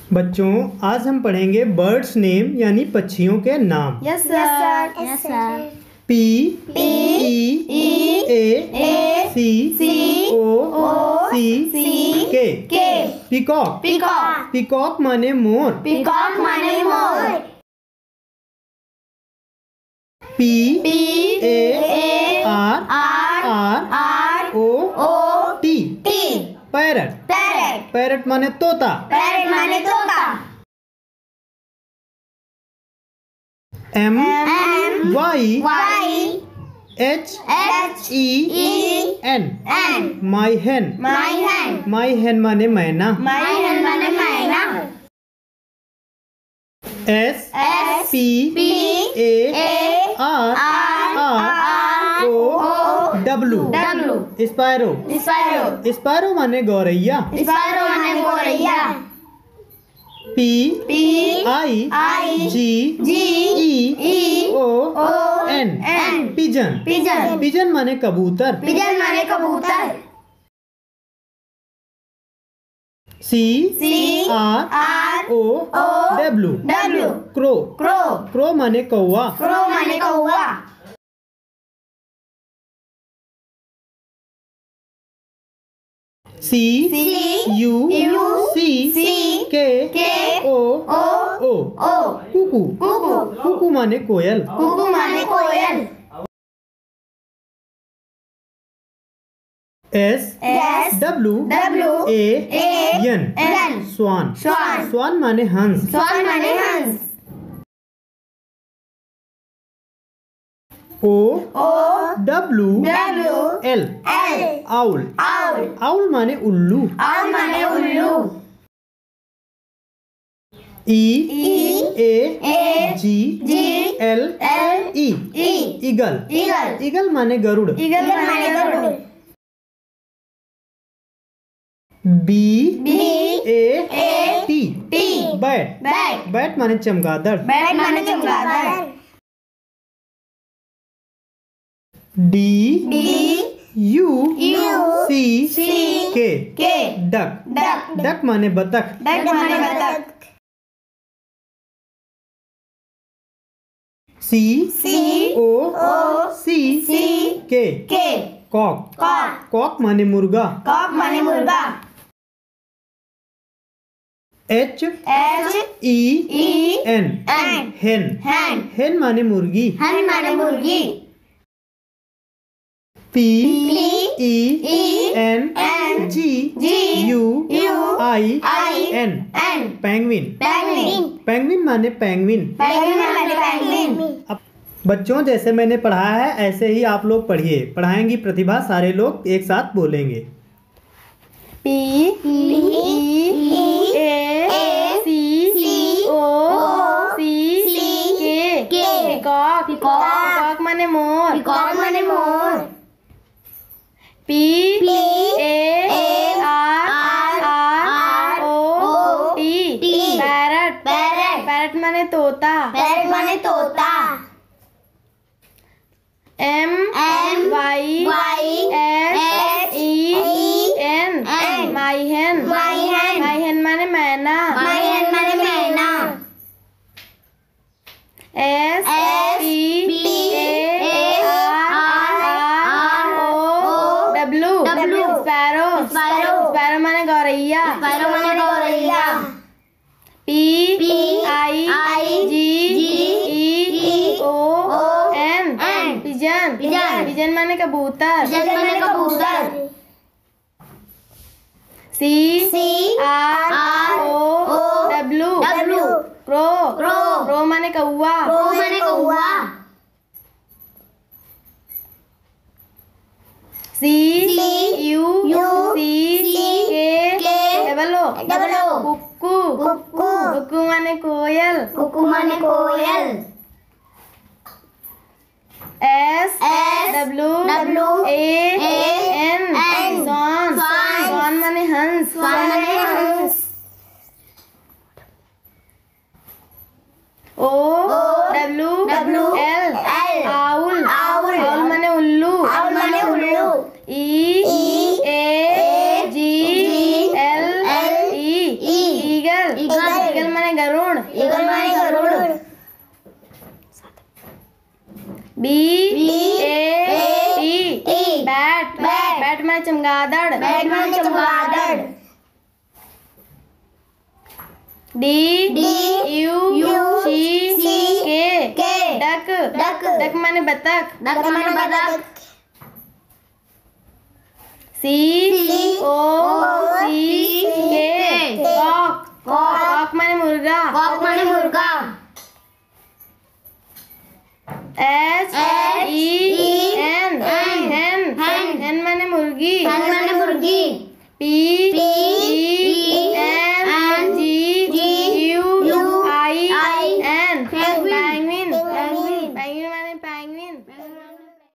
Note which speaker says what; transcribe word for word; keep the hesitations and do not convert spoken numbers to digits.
Speaker 1: बच्चों, आज हम पढ़ेंगे बर्ड्स नेम यानी पक्षियों के नाम।
Speaker 2: Yes sir. Yes sir.
Speaker 1: P
Speaker 2: P
Speaker 1: E A C O C K
Speaker 2: K
Speaker 1: peacock.
Speaker 2: Peacock.
Speaker 1: Peacock माने मोर।
Speaker 2: पीकॉक माने मोर।
Speaker 1: P
Speaker 2: P
Speaker 1: A R
Speaker 2: R
Speaker 1: R
Speaker 2: R
Speaker 1: O
Speaker 2: O
Speaker 1: T
Speaker 2: T
Speaker 1: parrot.
Speaker 2: Parrot.
Speaker 1: Parrot माने तोता।
Speaker 2: Parrot माने तोता।
Speaker 1: M
Speaker 2: M
Speaker 1: Y
Speaker 2: Y
Speaker 1: H
Speaker 2: H
Speaker 1: E
Speaker 2: E
Speaker 1: N
Speaker 2: N
Speaker 1: my hen.
Speaker 2: My hen.
Speaker 1: My hen माने मैना।
Speaker 2: My hen माने मैना।
Speaker 1: S
Speaker 2: S
Speaker 1: P
Speaker 2: P
Speaker 1: A
Speaker 2: A
Speaker 1: R
Speaker 2: R
Speaker 1: R
Speaker 2: R
Speaker 1: O
Speaker 2: O
Speaker 1: W
Speaker 2: W
Speaker 1: sparrow.
Speaker 2: Sparrow.
Speaker 1: Sparrow माने गौरैया।
Speaker 2: Sparrow माने गौरैया।
Speaker 1: P
Speaker 2: P
Speaker 1: I
Speaker 2: I
Speaker 1: G
Speaker 2: G
Speaker 1: E
Speaker 2: E
Speaker 1: O
Speaker 2: O
Speaker 1: N
Speaker 2: N
Speaker 1: pigeon.
Speaker 2: Pigeon.
Speaker 1: Pigeon माने कबूतर।
Speaker 2: Pigeon माने कबूतर।
Speaker 1: C
Speaker 2: C
Speaker 1: R
Speaker 2: R
Speaker 1: O
Speaker 2: O
Speaker 1: W
Speaker 2: W
Speaker 1: crow.
Speaker 2: Crow.
Speaker 1: Crow माने कौवा।
Speaker 2: क्रो माने कौवा।
Speaker 1: सी
Speaker 2: सी
Speaker 1: you
Speaker 2: U
Speaker 1: C
Speaker 2: C
Speaker 1: K
Speaker 2: के
Speaker 1: ओ
Speaker 2: ओ
Speaker 1: ओ
Speaker 2: ओ
Speaker 1: कुकू।
Speaker 2: कुकू।
Speaker 1: कुकू माने कोयल।
Speaker 2: कुकू माने कोयल।
Speaker 1: S
Speaker 2: S
Speaker 1: W
Speaker 2: W
Speaker 1: A
Speaker 2: A
Speaker 1: N
Speaker 2: N
Speaker 1: swan.
Speaker 2: Swan.
Speaker 1: Swan माने हंस।
Speaker 2: स्वान माने हंस।
Speaker 1: O
Speaker 2: O
Speaker 1: W
Speaker 2: W
Speaker 1: L
Speaker 2: L
Speaker 1: owl.
Speaker 2: Owl.
Speaker 1: Owl माने उल्लू।
Speaker 2: आउल माने उल्लू।
Speaker 1: E
Speaker 2: E
Speaker 1: A
Speaker 2: A
Speaker 1: G
Speaker 2: G
Speaker 1: L
Speaker 2: L
Speaker 1: E
Speaker 2: E
Speaker 1: eagle.
Speaker 2: Eagle.
Speaker 1: Eagle माने गरुड़।
Speaker 2: ईगल माने गरुड़।
Speaker 1: B
Speaker 2: B
Speaker 1: A
Speaker 2: A
Speaker 1: T
Speaker 2: T
Speaker 1: bat.
Speaker 2: Bat.
Speaker 1: Bat माने चमगादड़।
Speaker 2: बैट माने चमगादड़।
Speaker 1: D
Speaker 2: D
Speaker 1: U
Speaker 2: U
Speaker 1: C
Speaker 2: C
Speaker 1: K
Speaker 2: K
Speaker 1: duck.
Speaker 2: Duck.
Speaker 1: Duck माने बतख।
Speaker 2: डक माने बतख।
Speaker 1: सी
Speaker 2: सी
Speaker 1: ओ
Speaker 2: ओ
Speaker 1: सी
Speaker 2: सी
Speaker 1: के
Speaker 2: के
Speaker 1: कॉक।
Speaker 2: कॉक।
Speaker 1: कॉक माने मुर्गा।
Speaker 2: कॉक माने मुर्गा।
Speaker 1: H
Speaker 2: H
Speaker 1: E
Speaker 2: E
Speaker 1: N
Speaker 2: N
Speaker 1: hen.
Speaker 2: Hen.
Speaker 1: Hen माने मुर्गी।
Speaker 2: हन माने मुर्गी।
Speaker 1: P
Speaker 2: P
Speaker 1: E
Speaker 2: E
Speaker 1: N
Speaker 2: N
Speaker 1: G
Speaker 2: G
Speaker 1: U
Speaker 2: U
Speaker 1: I
Speaker 2: I
Speaker 1: N
Speaker 2: N
Speaker 1: penguin.
Speaker 2: Penguin.
Speaker 1: Penguin माने penguin.
Speaker 2: Penguin माने पेंगुइन।
Speaker 1: अब बच्चों, जैसे मैंने पढ़ाया है ऐसे ही आप लोग पढ़िए। पढ़ाएंगी प्रतिभा। सारे लोग एक साथ बोलेंगे।
Speaker 2: P E A C O C के पीकॉक। पीकॉक माने मोर। पीकॉक माने मोर। P A R R O T parrot. Parrot. Parrot माने तोता। पैरट माने तोता। M M Y Y S E N my hen. My hen. My hen माने मैना। माई हैन माने मैना। S P A R R O W W sparrow. Sparrow. Sparrow माने गौरैया। स्पैरो माने गौरैया। P I I G E O N pigeon. Pigeon. Pigeon माने कबूतर। पिजन माने कबूतर। C C R R O W W crow. Crow. Crow माने कौवा। क्रो माने कौवा। सी यू यू सी के डबल ओ डबल ओ कुक्कू। कुक्कू। कुक्कू माने कोयल। कुक्कू माने कोयल। S W W A N swan. Swan माने हंस। स्वान माने हंस। O W W L owl. Owl. Owl माने उल्लू। आउल माने उल्लू। E A G L E eagle. Eagle
Speaker 3: eagle.
Speaker 2: Eagle माने गरुड़
Speaker 3: ईगल माने गरुड़।
Speaker 2: B
Speaker 3: B
Speaker 2: A T
Speaker 3: T
Speaker 2: bat
Speaker 3: bat.
Speaker 2: Bat माने चमगादड़
Speaker 3: बैट माने चमगादड़।
Speaker 2: D
Speaker 3: D
Speaker 2: U
Speaker 3: U
Speaker 2: C
Speaker 3: C
Speaker 2: K
Speaker 3: K
Speaker 2: duck
Speaker 3: duck.
Speaker 2: Duck माने बतख
Speaker 3: डक माने बतख।
Speaker 2: सी
Speaker 3: सी
Speaker 2: ओ सी के कॉक कॉक माने मुर्गा
Speaker 3: कॉक माने मुर्गा।
Speaker 2: एच ई एन
Speaker 3: एन
Speaker 2: हेन
Speaker 3: हेन।
Speaker 2: हेन माने मुर्गी
Speaker 3: हेन माने मुर्गी।
Speaker 2: पी